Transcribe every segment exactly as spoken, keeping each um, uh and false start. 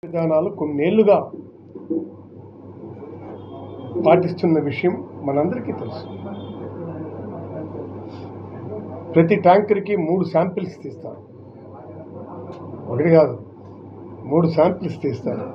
విధానాలు కొన్నేళ్లుగా పాటిస్తున్న విషయం మనందరికీ తెలుసు. ప్రతి ట్యాంకర్కి మూడు శాంపిల్స్ తీస్తారు, ఒకటి కాదు మూడు శాంపిల్స్ తీస్తారు.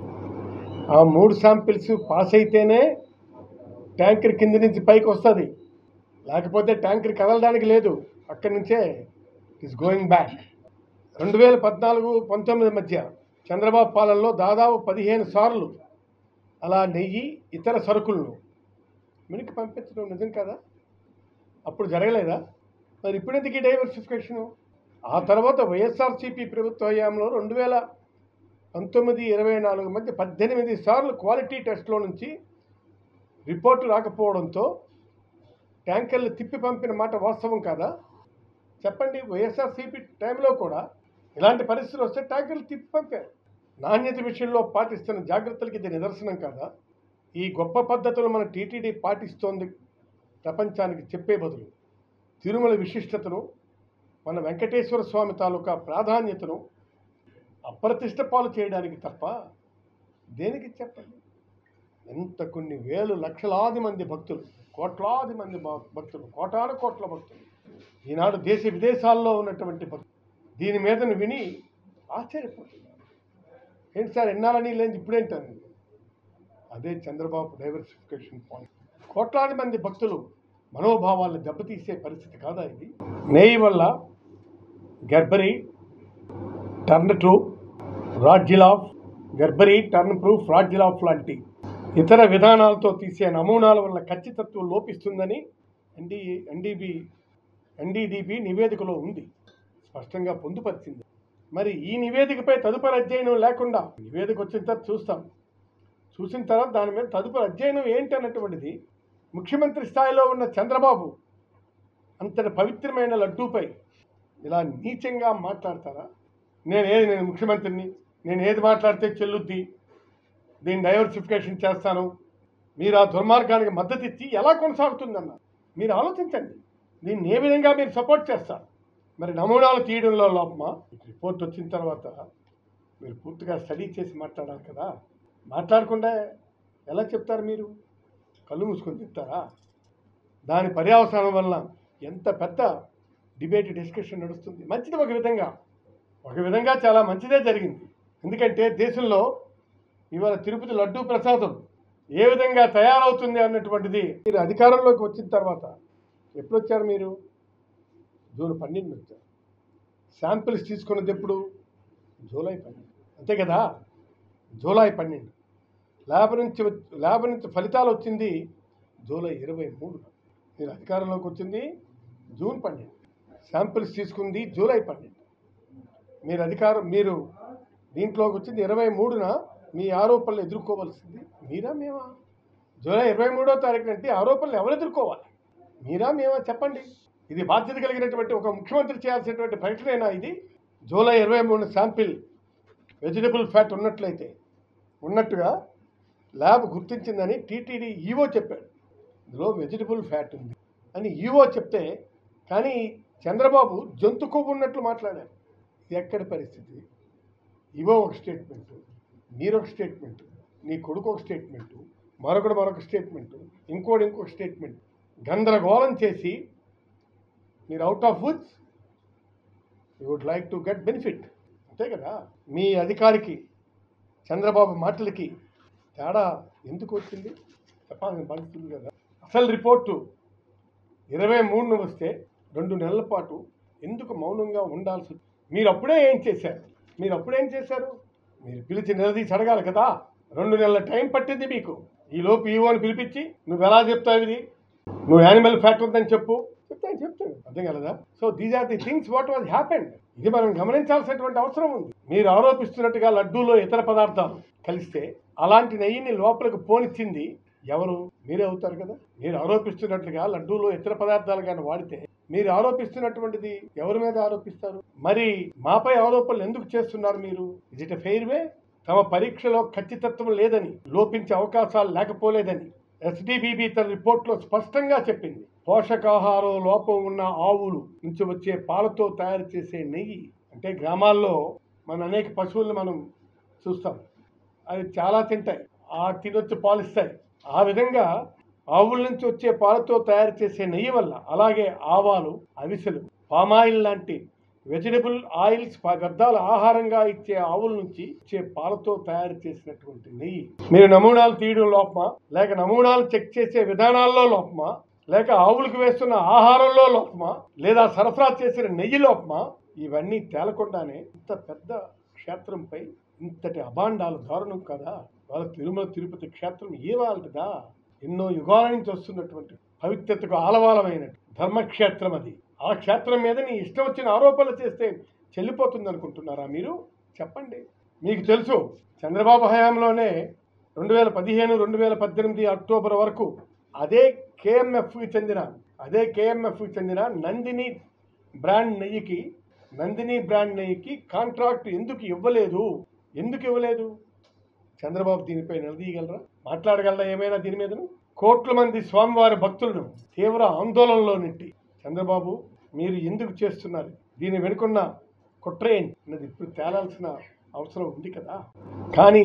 ఆ మూడు శాంపిల్స్ పాస్ అయితేనే ట్యాంకర్ కింద నుంచి పైకి వస్తుంది, లేకపోతే ట్యాంకర్ కదలడానికి లేదు, అక్కడి నుంచే ఇట్స్ గోయింగ్ బ్యాక్. రెండు వేల పద్నాలుగు పంతొమ్మిది మధ్య చంద్రబాబు పాలనలో దాదాపు పదిహేను సార్లు అలా నెయ్యి ఇతర సరుకులను మినికి పంపించడం నిజం కదా? అప్పుడు జరగలేదా? మరి ఇప్పుడు ఎందుకు డైవర్సిఫికేషను? ఆ తర్వాత వైఎస్ఆర్సీపీ ప్రభుత్వ హయాంలో రెండు వేల పంతొమ్మిది ఇరవై నాలుగు మధ్య పద్దెనిమిది సార్లు క్వాలిటీ టెస్ట్లో నుంచి రిపోర్టు రాకపోవడంతో ట్యాంకర్లు తిప్పి పంపిన మాట వాస్తవం కాదా? చెప్పండి. వైఎస్ఆర్సీపీ టైంలో కూడా ఇలాంటి పరిస్థితులు వస్తే ట్యాంకర్లు తిప్పి పంపారు. నాణ్యత విషయంలో పాటిస్తున్న జాగ్రత్తలకి ఇది నిదర్శనం కాదా? ఈ గొప్ప పద్ధతులు మన టీటీడీ పాటిస్తోంది ప్రపంచానికి చెప్పే బదులు తిరుమల విశిష్టతను, మన వెంకటేశ్వర స్వామి తాలూకా ప్రాధాన్యతను అప్రతిష్ట పాలు చేయడానికి తప్ప దేనికి చెప్పండి? ఎంత కొన్ని వేలు లక్షలాది మంది భక్తులు, కోట్లాది మంది భక్తులు, కోటాను కోట్ల భక్తులు ఈనాడు దేశ విదేశాల్లో ఉన్నటువంటి భక్తులు దీని మీదను విని ఆశ్చర్యపోతున్నారు. ఏంటి సార్ ఎన్నాళ్ళని లేదు ఇప్పుడేంటాను? అదే చంద్రబాబు డైవర్సిఫికేషన్ పాయింట్. కోట్లాది మంది భక్తులు మనోభావాలను దెబ్బతీసే పరిస్థితి కాదా ఇది? నెయ్యి వల్ల గర్భరీ, టర్న్ ట్రూప్, రాడ్జిలాఫ్, గర్భరీ, టర్న్ ప్రూఫ్, రాడ్జిలాఫ్ లాంటి ఇతర విధానాలతో తీసే నమూనాల వల్ల ఖచ్చితత్వం లోపిస్తుందని ఎన్డీ ఎన్డీబీ ఎన్డీడీబీ నివేదికలో ఉంది, స్పష్టంగా పొందుపరిచింది. మరి ఈ నివేదికపై తదుపరి అధ్యయనం లేకుండా, నివేదిక వచ్చిన తర్వాత చూస్తాం, చూసిన తర్వాత దాని మీద తదుపరి అధ్యయనం ఏంటి అన్నటువంటిది ముఖ్యమంత్రి స్థాయిలో ఉన్న చంద్రబాబు అంతటి పవిత్రమైన లడ్డూపై ఇలా నీచంగా మాట్లాడతారా? నేనేది నేను ముఖ్యమంత్రిని, నేను ఏది మాట్లాడితే చెల్లుద్ది, దీన్ని డైవర్సిఫికేషన్ చేస్తాను, మీరు ఆ దుర్మార్గానికి మద్దతు ఇచ్చి ఎలా కొనసాగుతుందన్న మీరు ఆలోచించండి. దీన్ని ఏ విధంగా మీరు సపోర్ట్ చేస్తారు? మరి నమూనాలు తీయడంలో లోపమా? రిపోర్ట్ వచ్చిన తర్వాత మీరు పూర్తిగా స్టడీ చేసి మాట్లాడాలి కదా. మాట్లాడకుండా ఎలా చెప్తారు? మీరు కళ్ళు మూసుకొని చెప్తారా? దాని పర్యవసానం వల్ల ఎంత పెద్ద డిబేట్ డిస్కషన్ నడుస్తుంది. మంచిది ఒక విధంగా, ఒక విధంగా చాలా మంచిదే జరిగింది. ఎందుకంటే దేశంలో ఇవాళ తిరుపతి లడ్డూ ప్రసాదం ఏ విధంగా తయారవుతుంది అన్నటువంటిది మీరు అధికారంలోకి వచ్చిన తర్వాత ఎప్పుడు వచ్చారు? మీరు జూన్ పన్నెండు వచ్చారు. శాంపిల్స్ తీసుకున్నది ఎప్పుడు? జూలై పన్నెండు, అంతే కదా? జూలై పన్నెండు. ల్యాబ్ నుంచి ల్యాబ్ నుంచి ఫలితాలు వచ్చింది జూలై ఇరవై మూడు. మీరు అధికారంలోకి వచ్చింది జూన్ పన్నెండు, శాంపిల్స్ తీసుకుంది జూలై పన్నెండు. మీరు అధికారం మీరు దీంట్లోకి వచ్చింది ఇరవై మూడున. మీ ఆరోపణలు ఎదుర్కోవాల్సింది మీరా మేమా? జూలై ఇరవై మూడో తారీఖు అంటే ఆరోపణలు ఎవరు ఎదుర్కోవాలి? మీరా మేమా? చెప్పండి. ఇది బాధ్యత కలిగినటువంటి ఒక ముఖ్యమంత్రి చేయాల్సినటువంటి ప్రకటనైనా ఇది? జూలై ఇరవై మూడు శాంపిల్ వెజిటబుల్ ఫ్యాట్ ఉన్నట్లయితే ఉన్నట్టుగా ల్యాబ్ గుర్తించిందని టీటీడీ ఈవో చెప్పాడు. ఇందులో వెజిటబుల్ ఫ్యాట్ ఉంది అని ఈవో చెప్తే, కానీ చంద్రబాబు జంతు కొవ్వు ఉన్నట్లు మాట్లాడారు. ఇది ఎక్కడి పరిస్థితి? ఈవో ఒక స్టేట్మెంటు, మీరు ఒక స్టేట్మెంటు, నీ కొడుకు ఒక స్టేట్మెంటు, మరొకడు మరొక స్టేట్మెంటు, ఇంకోటి ఇంకొక స్టేట్మెంట్, గందరగోళం చేసి మీరు out of woods you would like to get benefit, అంతే కదా? మీ అధికారికి చంద్రబాబు మాటలకి తేడా ఎందుకు వచ్చింది చెప్పాలని బాధిస్తుంది కదా. అసలు రిపోర్టు ఇరవై మూడున వస్తే రెండు నెలల పాటు ఎందుకు మౌనంగా ఉండాల్సి? మీరు అప్పుడే ఏం చేశారు? మీరు అప్పుడేం చేశారు? మీరు పిలిచి నిలదీసి అడగాలి కదా. రెండు నెలల టైం పట్టింది మీకు. ఈలోపు ఈవోని పిలిపించి నువ్వు ఎలా చెప్తావు ఇది, నువ్వు యానిమల్ ఫ్యాట్ ఉందని చెప్పు, చెప్తాను చెప్తాను అర్థం కలదా? So these are the things what was happened. ఇది మనం గమనించాల్సినటువంటి అవసరం ఉంది. మీరు ఆరోపిస్తున్నట్టుగా లడ్డూలో ఇతర పదార్థాలు కలిస్తే అలాంటి నెయ్యిని లోపలికి పోనిచ్చింది ఎవరు? మీరే అవుతారు కదా. మీరు ఆరోపిస్తున్నట్లుగా లడ్డూలో ఇతర పదార్థాలు కానీ వాడితే మీరు ఆరోపిస్తున్నటువంటిది ఎవరి మీద ఆరోపిస్తారు? మరి మాపై ఆరోపణలు ఎందుకు చేస్తున్నారు మీరు? Is it a fair way? తమ పరీక్షలో ఖచ్చితత్వం లేదని, లోపించే అవకాశాలు లేకపోలేదని ఎస్డిబిబి తన రిపోర్ట్లో స్పష్టంగా చెప్పింది. పోషకాహారం లోపం ఉన్న ఆవులు నుంచి వచ్చే పాలతో తయారు చేసే నెయ్యి, అంటే గ్రామాల్లో మన అనేక పశువులను మనం చూస్తాం. అవి చాలా తింటాయి, ఆ తినొచ్చి పాలిస్తాయి. ఆ విధంగా ఆవుల నుంచి వచ్చే పాలతో తయారు చేసే నెయ్యి వల్ల, అలాగే ఆవాలు, అవిసెలు, పామాయిల్ లాంటి వెజిటబుల్ ఆయిల్స్ వ్యర్థాల ఆహారంగా ఇచ్చే ఆవుల నుంచి ఇచ్చే పాలతో తయారు చేసినటువంటి నెయ్యి. మీరు నమూనాలు తీయడం లోపమా, లేక నమూనాలు చెక్ చేసే విధానాల్లో లోపమా, లేక ఆవులకు వేస్తున్న ఆహారంలో లోపమా, లేదా సరఫరా చేసిన నెయ్యి లోపమా, ఇవన్నీ తేలకుండానే ఇంత పెద్ద క్షేత్రంపై ఇంతటి అభాండాలు దారుణం కదా. వాళ్ళ తిరుమల తిరుపతి క్షేత్రం ఏవాళ్ళదా? ఎన్నో యుగాల నుంచి వస్తున్నటువంటి పవిత్రతకు ఆలవాలమైన ధర్మక్షేత్రం అది. ఆ క్షేత్రం మీద నీ ఇష్టం వచ్చిన ఆరోపణలు చేస్తే చెల్లిపోతుంది అనుకుంటున్నారా మీరు? చెప్పండి. మీకు తెలుసు, చంద్రబాబు హయాంలోనే రెండు వేల పదిహేను రెండు వేల పద్దెనిమిది అక్టోబర్ వరకు అదే కేఎంఎఫ్కి చెందిన అదే కేఎంఎఫ్కి చెందిన నందిని బ్రాండ్ నెయ్యికి నందిని బ్రాండ్ నెయ్యికి కాంట్రాక్ట్ ఎందుకు ఇవ్వలేదు? ఎందుకు ఇవ్వలేదు? చంద్రబాబు దీనిపై నిలదీయగలరా? మాట్లాడగలరా ఏమైనా దీని మీదను? కోట్ల మంది స్వామివారి భక్తులను తీవ్ర ఆందోళనలో నెట్టి చంద్రబాబు మీరు ఎందుకు చేస్తున్నారు, దీని వెనుకున్న కుట్ర ఏంటి అన్నది ఇప్పుడు తేలాల్సిన అవసరం ఉంది కదా. కానీ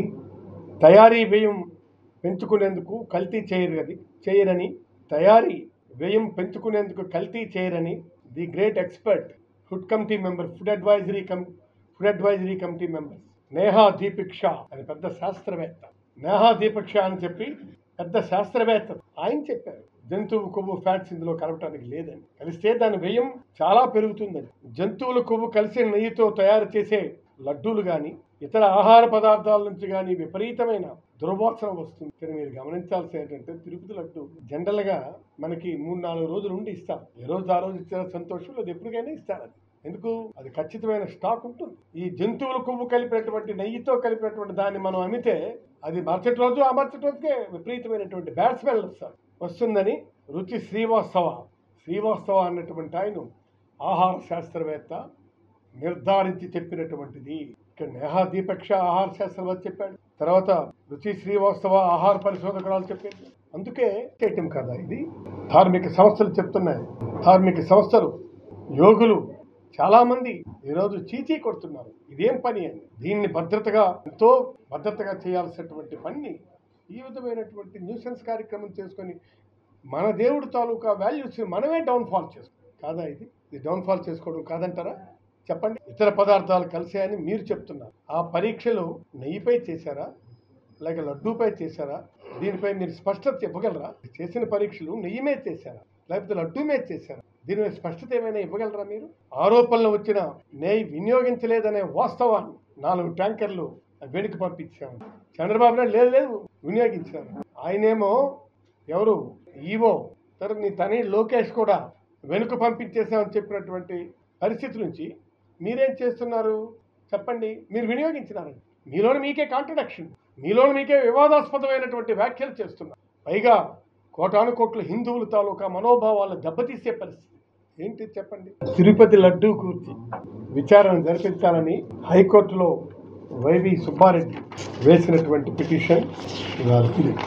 తయారీ వ్యయం పెంచుకునేందుకు కల్తీ చేయరది చేయరని తయారీ వ్యయం పెంచుకునేందుకు కల్తీ చేయరని the great expert food committee member food advisory cum food advisory committee member Neha Deepak Shah అని పెద్ద శాస్త్రవేత్త, నేహా దీపక్ షా అని చెప్పి పెద్ద శాస్త్రవేత్త ఆయన చెప్పారు, జంతువు కొవ్వు ఫ్యాట్స్ ఇందులో కలపడానికి లేదని. కలిస్తే దాని వ్యయం చాలా పెరుగుతుందని. జంతువుల కొవ్వు కలిసి నెయ్యితో తయారు చేసే లడ్డూలు కానీ ఇతర ఆహార పదార్థాల నుంచి కానీ విపరీతమైన దుర్వాసన వస్తుంది. ఇక్కడ మీరు గమనించాల్సి ఏంటంటే తిరుపతి లడ్డు జనరల్గా మనకి మూడు నాలుగు రోజులు ఉండి ఇస్తారు. ఏ రోజు ఆ రోజు ఇచ్చిన సంతోషం అది ఎప్పటికైనా ఇస్తారు. అది ఎందుకు? అది ఖచ్చితమైన స్టాక్ ఉంటుంది. ఈ జంతువుల కొవ్వు కలిపినటువంటి నెయ్యితో కలిపినటువంటి దాన్ని మనం అమ్మితే అది మరుసటి రోజు ఆ మరుసటి రోజుకే విపరీతమైనటువంటి బ్యాడ్ స్మెల్ వస్తారు వస్తుందని రుచి శ్రీవాస్తవ శ్రీవాస్తవ అన్నటువంటి ఆయన ఆహార శాస్త్రవేత్త నిర్ధారించి చెప్పినటువంటిది. ఇక్కడ నేహా దీపక్ షా ఆహార శాస్త్రవేత్త చెప్పాడు, తర్వాత రుచి శ్రీవాస్తవ ఆహార పరిశోధకురాలు చెప్పాడు. అందుకే చేయటం కదా ఇది. ధార్మిక సంస్థలు చెప్తున్నాయి, ధార్మిక సంస్థలు యోగులు చాలా మంది ఈరోజు చీచీ కొడుతున్నారు. ఇదేం పని అని. దీన్ని భద్రతగా ఎంతో భద్రతగా చేయాల్సినటువంటి పని ఈ విధమైనటువంటి న్యూసెన్స్ కార్యక్రమం చేసుకొని మన దేవుడు తాలూకా వాల్యూస్ మనమే డౌన్ఫాల్ చేసుకోవాలి కాదా? ఇది ఇది డౌన్ఫాల్ చేసుకోవడం కాదంటారా? చెప్పండి. ఇతర పదార్థాలు కలిసాయని మీరు చెప్తున్నారు. ఆ పరీక్షలు నెయ్యిపై చేశారా లేక లడ్డూపై చేశారా? దీనిపై మీరు స్పష్టత చెప్పగలరా? చేసిన పరీక్షలు నెయ్యి మీద చేశారా లేకపోతే లడ్డూ మీద చేశారా? దీని మీద స్పష్టత ఏమైనా ఇవ్వగలరా మీరు? ఆరోపణలు వచ్చిన నెయ్యి వినియోగించలేదనే వాస్తవాన్ని నాలుగు ట్యాంకర్లు వెనుక పంపించాము. చంద్రబాబు నాయుడు లేదు లేదు వినియోగించారు. ఆయనేమో ఎవరు ఈవో తర్వాత నీ తని లోకేష్ కూడా వెనుక పంపించేసామని చెప్పినటువంటి పరిస్థితి నుంచి మీరేం చేస్తున్నారు చెప్పండి? మీరు వినియోగించినారండి. మీలోని మీకే కాంట్రడక్షన్, మీలోని మీకే వివాదాస్పదమైనటువంటి వ్యాఖ్యలు చేస్తున్నారు. పైగా కోటాను కోట్ల హిందువుల తాలూకా మనోభావాలను దెబ్బతీసే పరిస్థితి ఏంటి చెప్పండి? తిరుపతి లడ్డూ కూర్చి విచారణ జరిపించాలని హైకోర్టులో వైవి సుబ్బారెడ్డి వేసినటువంటి పిటిషన్ ఇవాళ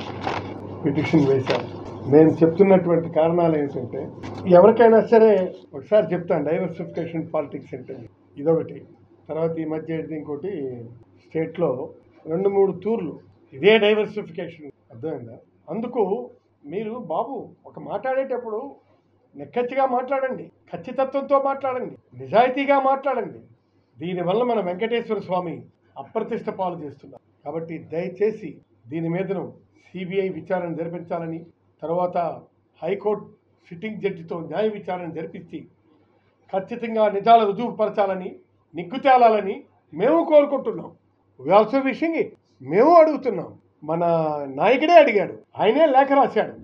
పిటిషన్ వేశారు. నేను చెప్తున్నటువంటి కారణాలు ఏంటంటే ఎవరికైనా సరే ఒకసారి చెప్తాను, డైవర్సిఫికేషన్ పాలిటిక్స్ అంటే ఇదొకటి. తర్వాత ఈ మధ్య ఇంకోటి స్టేట్లో రెండు మూడు తూర్లు ఇదే డైవర్సిఫికేషన్, అర్థమైందా? అందుకు మీరు బాబు ఒక మాట్లాడేటప్పుడు నిక్కచ్చిగా మాట్లాడండి, ఖచ్చితత్వంతో మాట్లాడండి, నిజాయితీగా మాట్లాడండి. దీనివల్ల మన వెంకటేశ్వర స్వామి అప్రతిష్ట పాలు చేస్తున్నారు. కాబట్టి దయచేసి దీని మీదను సిబిఐ విచారణ జరిపించాలని, తర్వాత హైకోర్టు సిట్టింగ్ జడ్జితో న్యాయ విచారణ జరిపించి ఖచ్చితంగా నిజాలు రుజువుపరచాలని, నిగ్గు తేలాలని మేము కోరుకుంటున్నాం. ఆల్సో విషింగ్ ఇట్ మేము అడుగుతున్నాం. మన నాయకుడే అడిగాడు, ఆయనే లేఖ రాశాడు.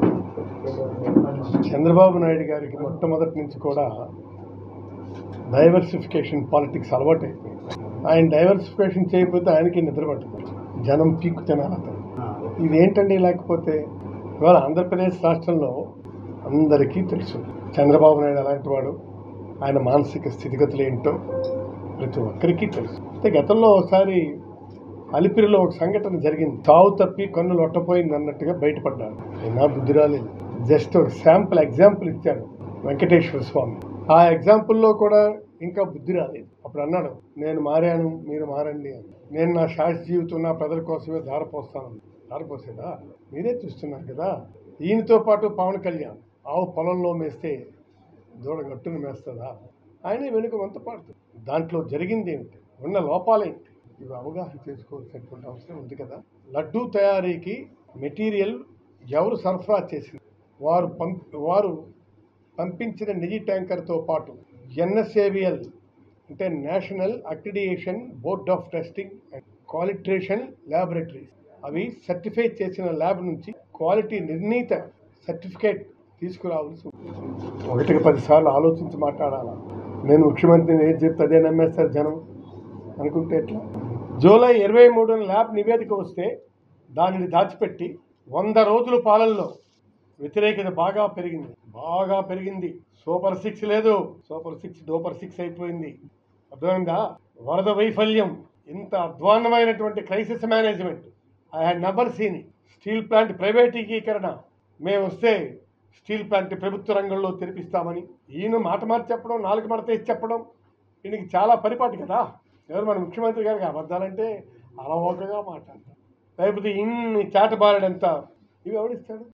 చంద్రబాబు నాయుడు గారికి మొట్టమొదటి నుంచి కూడా డైవర్సిఫికేషన్ పాలిటిక్స్ అలవాటు అయిపోయింది. ఆయన డైవర్సిఫికేషన్ చేయకపోతే ఆయనకి నిద్ర పట్టుకుంది, జనం పీక్కు తినాలి అతను. ఇదేంటండి? లేకపోతే ఇవాళ ఆంధ్రప్రదేశ్ రాష్ట్రంలో అందరికీ తెలుసు చంద్రబాబు నాయుడు అలాంటి వాడు, ఆయన మానసిక స్థితిగతులు ఏంటో ప్రతి ఒక్కరికి తెలుసు. అయితే గతంలో ఒకసారి అలిపిరిలో ఒక సంఘటన జరిగింది. తావు తప్పి కన్ను లొట్టపోయింది అన్నట్టుగా బయటపడ్డాడు. అయినా బుద్ధి రాలేదు. జస్ట్ ఒక శాంపుల్ ఎగ్జాంపుల్ ఇచ్చాడు వెంకటేశ్వర స్వామి. ఆ ఎగ్జాంపుల్లో కూడా ఇంకా బుద్ధి రాలేదు. అప్పుడు అన్నాడు, నేను మారాను, మీరు మారండి అని. నేను నా శాశ్వత జీవితం నా ప్రజల కోసమే ధారపోస్తాను. ధారపోసేదా? మీరే చూస్తున్నారు కదా. ఈయనతో పాటు పవన్ కళ్యాణ్ ఆవు పొలంలో మేస్తే దూడ గట్టును మేస్తుందా? ఆయన వెనుక వంత పాడుతుంది. దాంట్లో జరిగింది ఏమిటి, ఉన్న లోపాలేంటి, ఇవి అవగాహన చేసుకోవాల్సినటువంటి అవసరం ఉంది కదా. లడ్డూ తయారీకి మెటీరియల్ ఎవరు సరఫరా చేసింది? వారు పంప్ వారు పంపించిన నిజి ట్యాంకర్తో పాటు ఎన్ఎస్ఏవిఎల్ అంటే national accreditation board of testing and calibration laboratories, అవి సర్టిఫై చేసిన ల్యాబ్ నుంచి క్వాలిటీ నిర్ణీత సర్టిఫికేట్ తీసుకురావాల్సి ఉంటుంది. ఒకటికి పదిసార్లు ఆలోచించి మాట్లాడాలా. నేను ముఖ్యమంత్రిని ఏది చెప్తే అదే నమ్మేస్తారు జనం అనుకుంటే ఎట్లా? జూలై ఇరవై మూడున ల్యాబ్ నివేదిక వస్తే దానిని దాచిపెట్టి వంద రోజుల పాలనలో వ్యతిరేకత బాగా పెరిగింది బాగా పెరిగింది సూపర్ సిక్స్ లేదు, సూపర్ సిక్స్ డూపర్ సిక్స్ అయిపోయింది. అర్థమైందా? వరద వైఫల్యం, ఇంత అధ్వాన్నమైనటువంటి crisis management I had never seen. Steel plant ప్రైవేటీకరణ, మేము వస్తే స్టీల్ ప్లాంట్ ప్రభుత్వ రంగంలో తెరిపిస్తామని ఈయన మాట మాట చెప్పడం, నాలుగు మాట ఇచ్చి చెప్పడం, ఈయనకి చాలా పరిపాటి కదా. ఎవరు మన ముఖ్యమంత్రి గారికి అబద్ధాలంటే అలవోకగా మాట్లాడతారు. లేకపోతే ఇన్ని చాటబారడంతా ఇవి ఎవడిస్తాడు?